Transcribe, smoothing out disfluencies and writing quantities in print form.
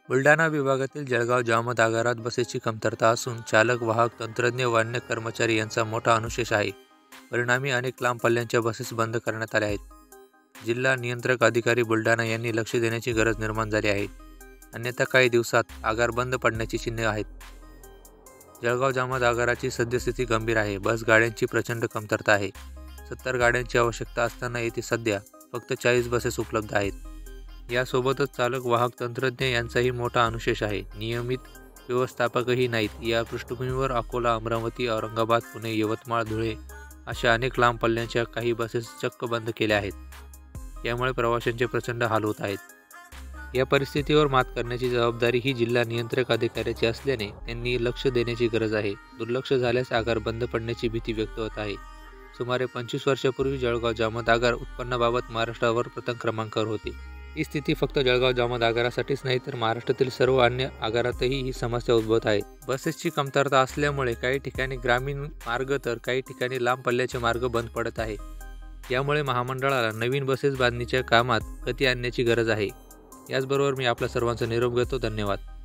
बुलढाणा विभागातील जळगाव जामोद आगारात बसेसची कमतरता असून चालक, वाहक, तंत्रज्ञ व अन्य कर्मचारी यांचा मोठा अनुशेष आहे. परिणामी अनेक लांब पल्ल्याच्या बसेस बंद करण्यात आल्या आहेत. जिल्हा नियंत्रक अधिकारी बुलढाणा यांनी लक्ष देण्याची गरज निर्माण झाली आहे. अन्यथा काही दिवसात आगार बंद पडण्याची चिन्हे आहेत. जळगाव जामोद आगाराची सद्यस्थिती गंभीर आहे. बस गाड्यांची प्रचंड कमतरता आहे. 70 गाड्यांची आवश्यकता असताना येथे सध्या फक्त 40 बसेस उपलब्ध आहेत. यासोबतच चालक, वाहक, तंत्रज्ञ यांचाही मोठा अनुशेष आहे. नियमित व्यवस्थापकही नाहीत. या पार्श्वभूमीवर अकोला, अमरावती, औरंगाबाद, पुणे, यवतमाळ, धुळे अशा अनेक लांब पल्ल्याच्या काही बसेस चक्क बंद केल्या आहेत. यामुळे प्रवाशांचे प्रचंड हाल होत आहेत. या परिस्थितीवर मात करण्याची जबाबदारी ही जिल्हा नियंत्रक अधिकाऱ्याची असल्याने त्यांनी लक्ष देण्याची गरज आहे. दुर्लक्ष झाल्यास आगार बंद पडण्याची भीती व्यक्त होत आहे. सुमारे 25 वर्षापूर्वी जळगाव जामोद आगार उत्पन्नाबाबत महाराष्ट्रावर प्रथम क्रमांकावर होते. ही स्थिती फक्त जळगाव जामोद आगारासाठीच नाही तर महाराष्ट्रातील सर्व अन्य आगारातही ही समस्या उद्भवत आहे. बसेसची कमतरता असल्यामुळे काही ठिकाणी ग्रामीण मार्ग तर काही ठिकाणी लांब पल्ल्याचे मार्ग बंद पडत आहे. यामुळे महामंडळाला नवीन बसेस बांधणीच्या कामात गती आणण्याची गरज आहे. याचबरोबर मी आपल्या सर्वांचा निरोप घेतो. धन्यवाद.